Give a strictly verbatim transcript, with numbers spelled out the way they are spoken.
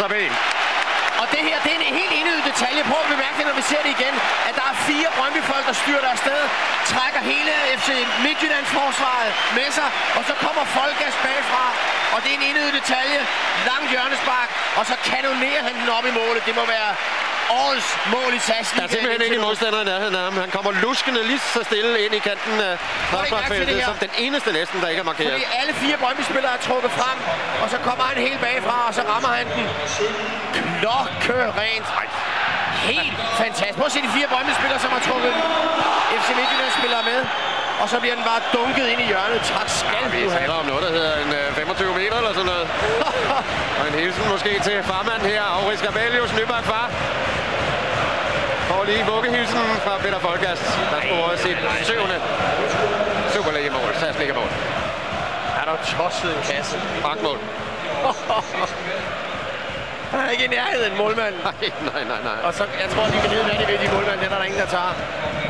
sig ben. Og det her, det er en helt enøget detalje på at bemærke, når vi ser det igen, at der er fire Brøndby-folk, der styrter afsted, trækker hele F C Midtjyllands forsvaret med sig, og så kommer Folkas bagfra, og det er en enøget detalje, langt hjørnespark, og så kanonerer han den op i målet. Det må være årets mål i tasken. Der er simpelthen ikke en modstander i nærheden af ham. Han kommer luskende lige så stille ind i kanten af forsvarsfeltet, som den eneste næsten, der ikke er markeret. Fordi alle fire Brøndby-spillere er trukket frem, og så kommer han helt bagfra, og så rammer han den klokkerent. Helt fantastisk. Prøv at se de fire Brøndby-spillere, som har trukket F C Midtjyllands-spillere med. Og så bliver den bare dunket ind i hjørnet. Tak skal ja, du have. Vi taler om noget, der hedder en uh, femogtyve meter eller sådan noget. Og en hilsen måske til farmanden her, Aurits Gabelius, nybagt far. Og lige vuggehilsen fra Peter Folkas, der scorede sit syvende Superliga-mål, Sagsliga-mål. Er der tosset en kasse? Bankmål. Han er ikke i nærheden, målmanden. Nej, nej, nej, nej. Og så, jeg tror, de kan vide, hvad de vil, de målmanden. Den er der ingen, der tager.